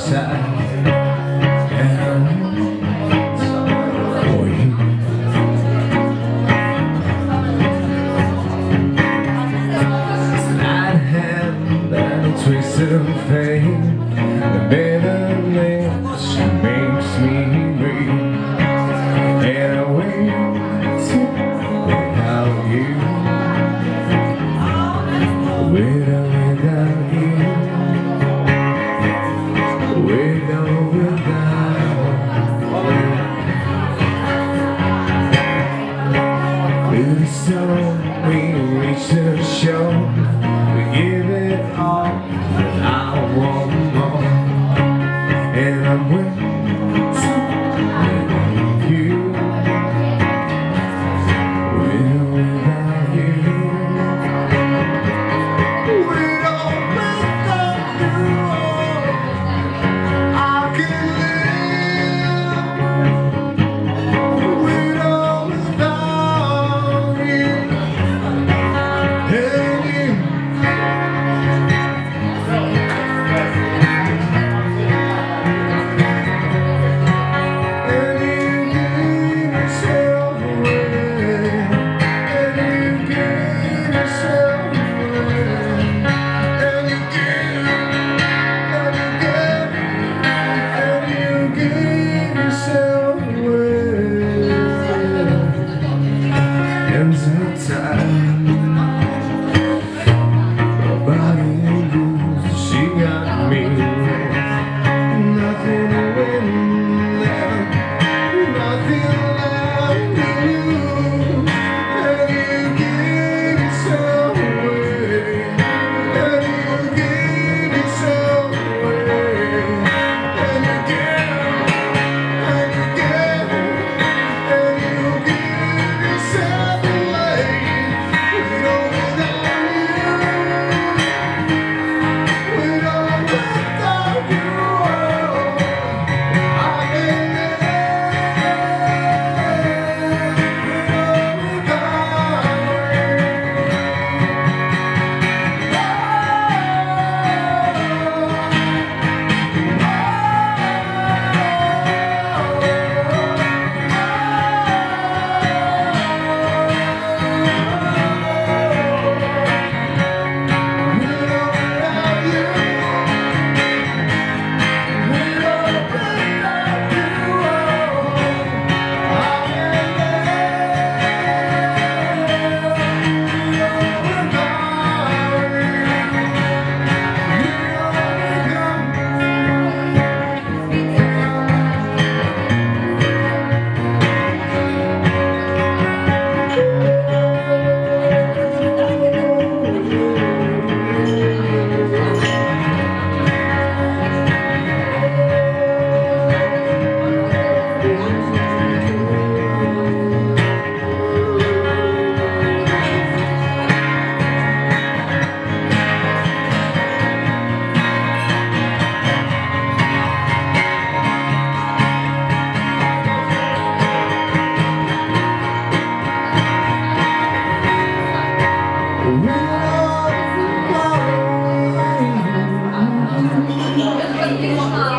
Twisted of fate, the bitterness makes me breathe, and I wait without you, without you, without It's so we reach the show, we give it all. I want more, and I'm waiting you, without you, without you, I can live without you, and you. Wow.